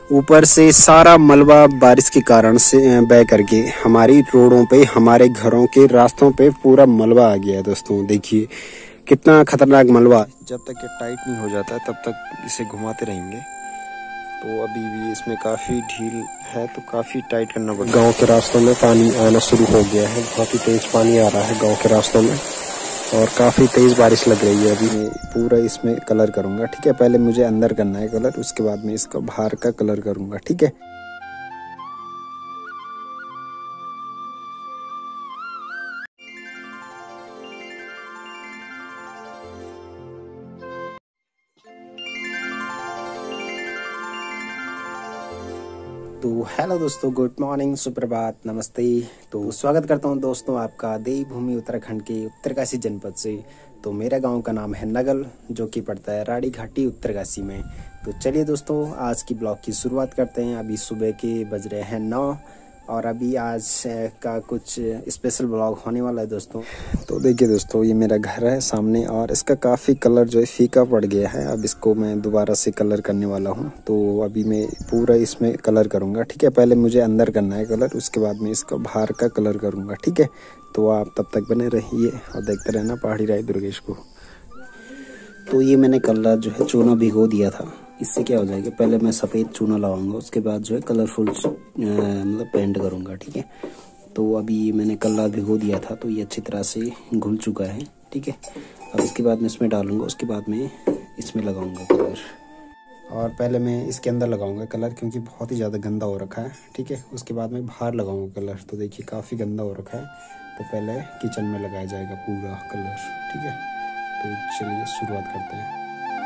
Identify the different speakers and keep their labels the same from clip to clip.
Speaker 1: ऊपर से सारा मलबा बारिश के कारण से बह करके हमारी रोडों पे, हमारे घरों के रास्तों पे पूरा मलबा आ गया है दोस्तों। देखिए कितना खतरनाक मलबा। जब तक ये टाइट नहीं हो जाता तब तक इसे घुमाते रहेंगे। तो अभी भी इसमें काफ़ी ढील है तो काफ़ी टाइट करना पड़ेगा। गांव के रास्तों में पानी आना शुरू हो गया है, बहुत ही तेज़ पानी आ रहा है गांव के रास्तों में और काफ़ी तेज़ बारिश लग रही है। अभी मैं पूरा इसमें कलर करूँगा, ठीक है। पहले मुझे अंदर करना है कलर, उसके बाद मैं इसका बाहर का कलर करूँगा, ठीक है। तो हेलो दोस्तों, गुड मॉर्निंग, सुप्रभात, नमस्ते। तो स्वागत करता हूं दोस्तों आपका देवभूमि उत्तराखंड के उत्तरकाशी जनपद से। तो मेरा गांव का नाम है नगल, जो कि पड़ता है राड़ी घाटी उत्तरकाशी में। तो चलिए दोस्तों आज की ब्लॉग की शुरुआत करते हैं। अभी सुबह के बज रहे हैं 9 और अभी आज का कुछ स्पेशल ब्लॉग होने वाला है दोस्तों। तो देखिए दोस्तों, ये मेरा घर है सामने और इसका काफ़ी कलर जो है फीका पड़ गया है। अब इसको मैं दोबारा से कलर करने वाला हूँ। तो अभी मैं पूरा इसमें कलर करूँगा, ठीक है। पहले मुझे अंदर करना है कलर, उसके बाद मैं इसका बाहर का कलर करूँगा, ठीक है। तो आप तब तक बने रहिए और देखते रहना पहाड़ी राय दुर्गेश को। तो ये मैंने कलर जो है चूना भिगो दिया था। इससे क्या हो जाएगा, पहले मैं सफ़ेद चूना लगाऊंगा, उसके बाद जो है कलरफुल मतलब पेंट करूंगा, ठीक है। तो अभी मैंने कलर भिगो दिया था तो ये अच्छी तरह से घुल चुका है, ठीक है। अब इसके बाद मैं इसमें डालूंगा, उसके बाद मैं इसमें लगाऊंगा कलर। और पहले मैं इसके अंदर लगाऊंगा कलर क्योंकि बहुत ही ज़्यादा गंदा हो रखा है, ठीक है। उसके बाद मैं बाहर लगाऊंगा कलर। तो देखिए काफ़ी गंदा हो रखा है, तो पहले किचन में लगाया जाएगा पूरा कलर, ठीक है। तो चलिए शुरुआत करते हैं।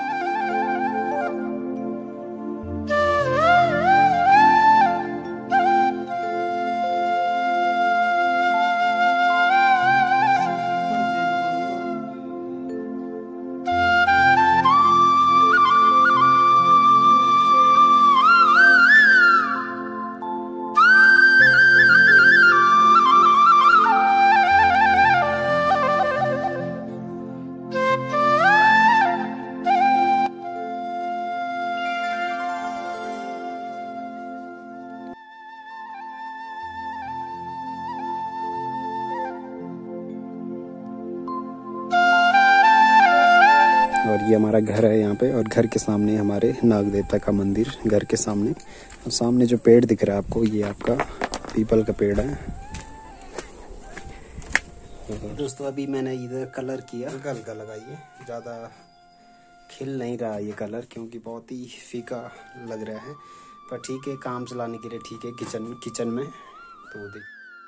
Speaker 1: और ये हमारा घर है यहाँ पे, और घर के सामने हमारे नाग देवता का मंदिर, घर के सामने। और सामने जो पेड़ दिख रहा है आपको, ये आपका पीपल का पेड़ है। दोस्तों अभी मैंने इधर कलर किया, हल्का हल्का लगाइए, ज़्यादा खिल नहीं रहा ये कलर क्योंकि बहुत ही फीका लग रहा है, पर ठीक है, काम चलाने के लिए ठीक है किचन में। तो देख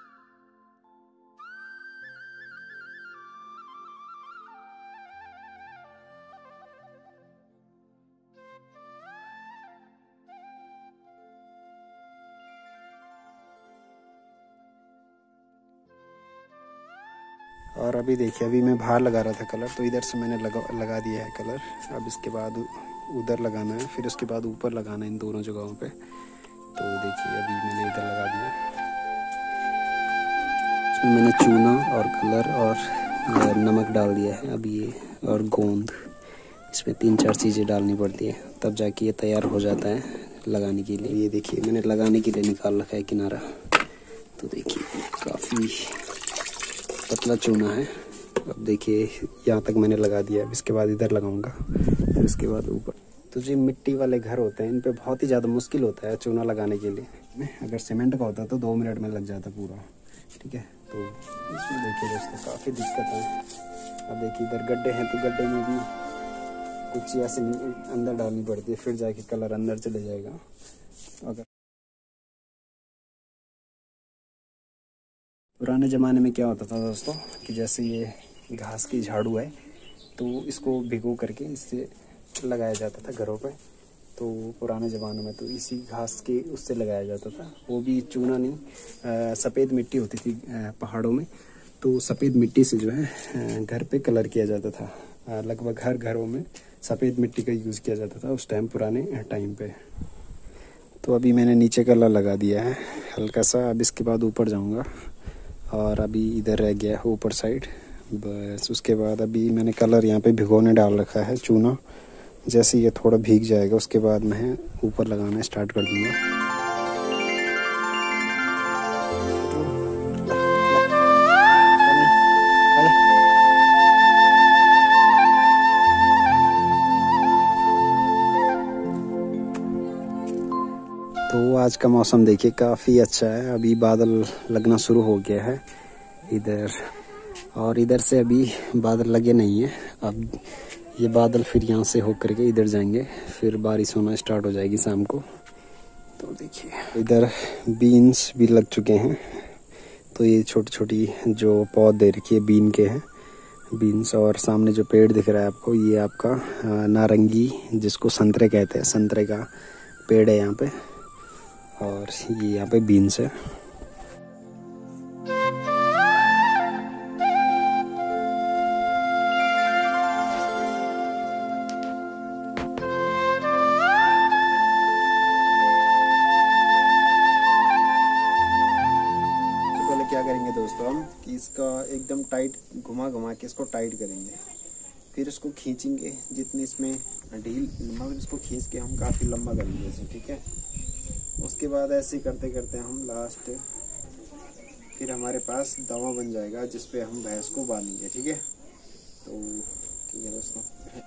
Speaker 1: और अभी देखिए, अभी मैं बाहर लगा रहा था कलर, तो इधर से मैंने लगा दिया है कलर। अब इसके बाद उधर लगाना है, फिर उसके बाद ऊपर लगाना है इन दोनों जगहों पे। तो देखिए अभी मैंने इधर लगा दिया। इसमें मैंने चूना और कलर और नमक डाल दिया है अभी ये, और गोंद। इसमें 3-4 चीज़ें डालनी पड़ती है, तब जाके ये तैयार हो जाता है लगाने के लिए। ये देखिए मैंने लगाने के लिए निकाल रखा है किनारा। तो देखिए काफ़ी पतला चूना है। अब देखिए यहाँ तक मैंने लगा दिया। अब इसके बाद इधर लगाऊंगा, फिर इसके बाद ऊपर। तो जो मिट्टी वाले घर होते हैं इन पे बहुत ही ज़्यादा मुश्किल होता है चूना लगाने के लिए। अगर सीमेंट का होता तो 2 मिनट में लग जाता पूरा, ठीक है। तो इसमें देखिए दोस्तों काफ़ी दिक्कत है। अब देखिए इधर गड्ढे हैं, तो गड्ढे में भी कुछ ऐसे अंदर डालनी पड़ती है, फिर जाके कलर अंदर चले जाएगा। अगर पुराने ज़माने में क्या होता था दोस्तों कि जैसे ये घास की झाड़ू है, तो इसको भिगो करके इससे लगाया जाता था घरों पे। तो पुराने ज़माने में तो इसी घास के उससे लगाया जाता था, वो भी चूना नहीं, सफ़ेद मिट्टी होती थी पहाड़ों में। तो सफ़ेद मिट्टी से जो है घर पे कलर किया जाता था। लगभग हर घरों में सफ़ेद मिट्टी का यूज़ किया जाता था उस टाइम, पुराने टाइम पे। तो अभी मैंने नीचे कलर लगा दिया है हल्का सा। अब इसके बाद ऊपर जाऊँगा, और अभी इधर रह गया है ऊपर साइड बस। उसके बाद अभी मैंने कलर यहाँ पे भिगोने डाल रखा है चूना, जैसे ये थोड़ा भीग जाएगा उसके बाद मैं ऊपर लगाना स्टार्ट कर दूंगा। तो आज का मौसम देखिए काफ़ी अच्छा है। अभी बादल लगना शुरू हो गया है इधर, और इधर से अभी बादल लगे नहीं है। अब ये बादल फिर यहाँ से होकर के इधर जाएंगे, फिर बारिश होना स्टार्ट हो जाएगी शाम को। तो देखिए इधर बीन्स भी लग चुके हैं। तो ये छोटी छोटी जो पौधे रखी है बीन के हैं, बीन्स। और सामने जो पेड़ दिख रहा है आपको, ये आपका नारंगी जिसको संतरे कहते हैं, संतरे का पेड़ है यहाँ पे। और ये यहाँ पे बीन्स है। पहले क्या करेंगे दोस्तों हम कि इसका एकदम टाइट घुमा घुमा के इसको टाइट करेंगे, फिर इसको खींचेंगे जितनी इसमें ढील, मतलब इसको खींच के हम काफ़ी लंबा करेंगे इसे, ठीक है। उसके बाद ऐसे करते करते हम लास्ट फिर हमारे पास दावा बन जाएगा जिस पे हम भैंस को बांधेंगे, ठीक है। तो ठीक है दोस्तों।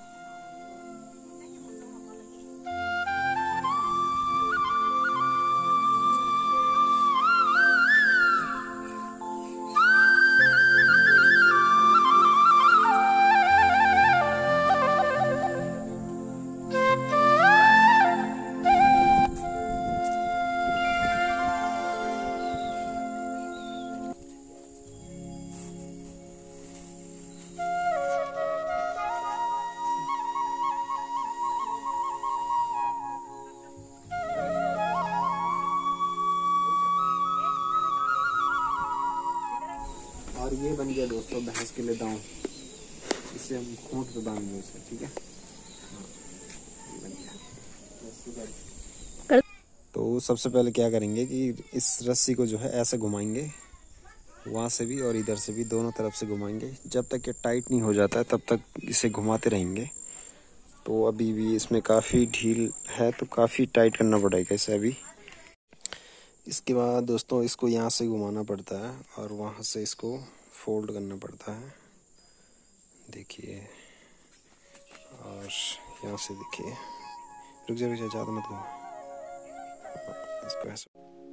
Speaker 1: और ये बन गया दोस्तों भैंस के लिए दांव। इसे हम खूंट पे बांधेंगे उसे, ठीक है। ये बन गया। तो सबसे पहले क्या करेंगे कि इस रस्सी को जो है ऐसे घुमाएंगे, वहाँ से भी और इधर से भी, दोनों तरफ से घुमाएंगे। जब तक ये टाइट नहीं हो जाता है तब तक इसे घुमाते रहेंगे। तो अभी भी इसमें काफ़ी ढील है, तो काफ़ी टाइट करना पड़ेगा इसे अभी। इसके बाद दोस्तों इसको यहाँ से घुमाना पड़ता है और वहाँ से इसको फोल्ड करना पड़ता है, देखिए। और यहाँ से देखिए, रुक जा ज़्यादा मत घुमा, इसको ऐसे।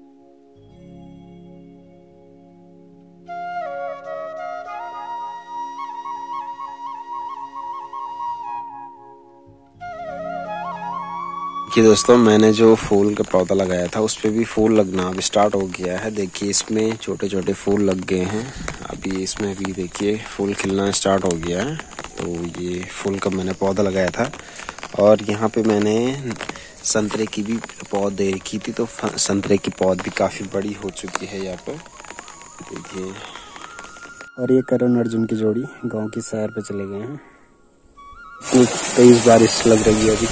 Speaker 1: देखिए दोस्तों, मैंने जो फूल का पौधा लगाया था उस पे भी फूल लगना अब स्टार्ट हो गया है। देखिए इसमें छोटे छोटे फूल लग गए हैं। अभी इसमें भी देखिए फूल खिलना स्टार्ट हो गया है। तो ये फूल का मैंने पौधा लगाया था। और यहाँ पे मैंने संतरे की भी पौध दे रखी थी, तो संतरे की पौध भी काफ़ी बड़ी हो चुकी है यहाँ पे, देखिए। और ये करण अर्जुन की जोड़ी गाँव की सैर पे चले गए हैं। तेज बारिश लग रही है अभी।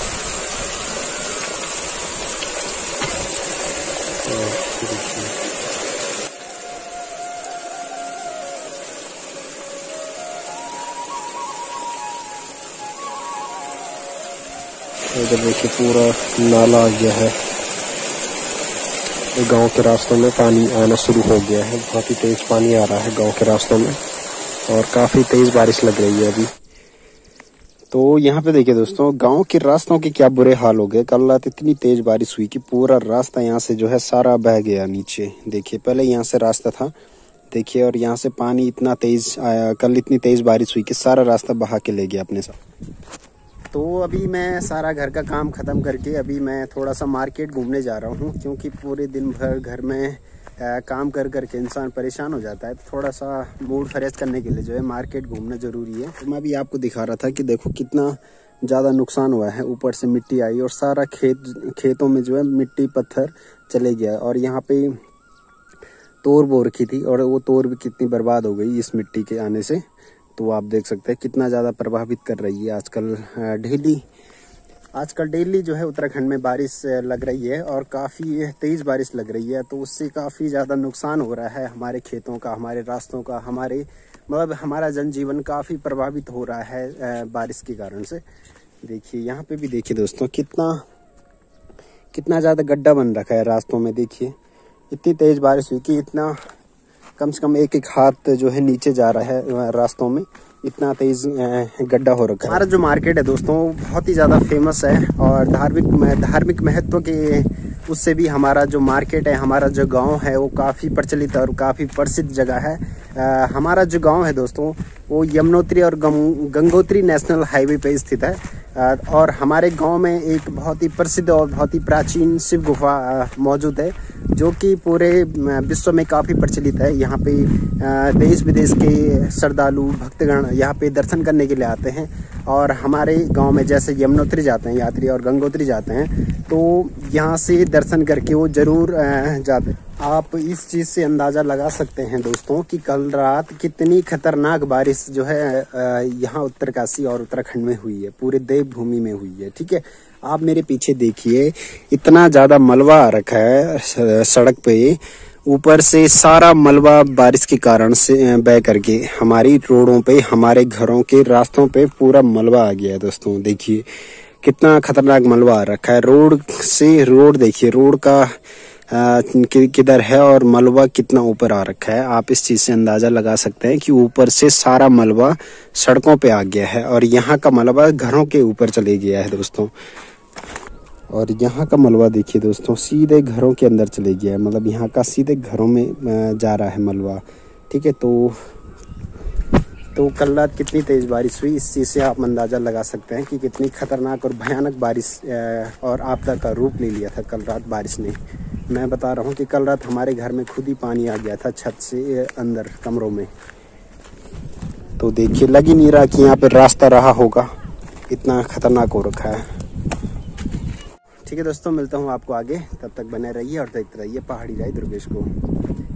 Speaker 1: इधर देखिए पूरा नाला आ गया है। गांव के रास्तों में पानी आना शुरू हो गया है, बहुत ही तेज पानी आ रहा है गांव के रास्तों में, और काफ़ी तेज बारिश लग रही है अभी। तो यहाँ पे देखिए दोस्तों, गांव के रास्तों के क्या बुरे हाल हो गए। कल रात इतनी तेज बारिश हुई कि पूरा रास्ता यहाँ से जो है सारा बह गया नीचे। देखिए पहले यहाँ से रास्ता था, देखिए, और यहाँ से पानी इतना तेज आया। कल इतनी तेज बारिश हुई कि सारा रास्ता बहा के ले गया अपने साथ। तो अभी मैं सारा घर का काम ख़त्म करके अभी मैं थोड़ा सा मार्केट घूमने जा रहा हूँ, क्योंकि पूरे दिन भर घर में काम कर करके इंसान परेशान हो जाता है। तो थोड़ा सा मूड फ्रेश करने के लिए जो है मार्केट घूमना ज़रूरी है। तो मैं भी आपको दिखा रहा था कि देखो कितना ज़्यादा नुकसान हुआ है। ऊपर से मिट्टी आई और सारा खेतों में जो है मिट्टी पत्थर चले गया। और यहाँ पे तोर बो रखी थी और वो तोर भी कितनी बर्बाद हो गई इस मिट्टी के आने से। तो आप देख सकते हैं कितना ज़्यादा प्रभावित कर रही है आजकल डेली जो है उत्तराखंड में बारिश लग रही है, और काफ़ी तेज़ बारिश लग रही है। तो उससे काफ़ी ज़्यादा नुकसान हो रहा है हमारे खेतों का, हमारे रास्तों का, हमारा जनजीवन काफ़ी प्रभावित हो रहा है बारिश के कारण से। देखिए यहाँ पे भी देखिए दोस्तों कितना ज़्यादा गड्ढा बन रखा है रास्तों में। देखिए इतनी तेज़ बारिश हुई कि इतना कम से कम एक हाथ जो है नीचे जा रहा है रास्तों में, इतना तेज़ गड्ढा हो रखा है। हमारा जो मार्केट है दोस्तों बहुत ही ज़्यादा फेमस है और धार्मिक महत्व के उससे भी हमारा जो मार्केट है, हमारा जो गांव है वो काफ़ी प्रचलित और काफ़ी प्रसिद्ध जगह है। हमारा जो गांव है दोस्तों वो यमुनोत्री और गंगोत्री नेशनल हाईवे पे स्थित है। और हमारे गांव में एक बहुत ही प्रसिद्ध और बहुत ही प्राचीन शिव गुफा मौजूद है, जो कि पूरे विश्व में काफ़ी प्रचलित है। यहाँ पे देश विदेश के श्रद्धालु भक्तगण यहाँ पे दर्शन करने के लिए आते हैं। और हमारे गांव में जैसे यमुनोत्री जाते हैं यात्री और गंगोत्री जाते हैं, तो यहाँ से दर्शन करके वो ज़रूर जाते हैं। आप इस चीज़ से अंदाज़ा लगा सकते हैं दोस्तों कि कल रात कितनी खतरनाक बारिश जो है यहाँ उत्तरकाशी और उत्तराखंड में हुई है, पूरे देवभूमि में हुई है। ठीक है, आप मेरे पीछे देखिए इतना ज़्यादा मलबा आ रखा है सड़क पे, ऊपर से सारा मलबा बारिश के कारण से बह करके हमारी रोडों पे, हमारे घरों के रास्तों पे पूरा मलबा आ गया है। दोस्तों देखिए कितना खतरनाक मलबा आ रखा है। रोड से रोड देखिए, रोड का किधर है और मलबा कितना ऊपर आ रखा है। आप इस चीज़ से अंदाज़ा लगा सकते हैं कि ऊपर से सारा मलबा सड़कों पे आ गया है और यहाँ का मलबा घरों के ऊपर चले गया है दोस्तों। और यहाँ का मलबा देखिए दोस्तों सीधे घरों के अंदर चले गया है, मतलब यहाँ का सीधे घरों में जा रहा है मलबा। ठीक है, तो कल रात कितनी तेज़ बारिश हुई, इस चीज़ से आप अंदाज़ा लगा सकते हैं कि कितनी खतरनाक और भयानक बारिश और आपदा का रूप ले लिया था कल रात बारिश ने। मैं बता रहा हूँ कि कल रात हमारे घर में खुद ही पानी आ गया था छत से अंदर कमरों में। तो देखिए लग ही नहीं रहा कि यहाँ पे रास्ता रहा होगा, इतना खतरनाक हो रखा है। ठीक है दोस्तों, मिलता हूँ आपको आगे, तब तक बने रहिए और देखते रहिए पहाड़ी राय दुर्गेश को।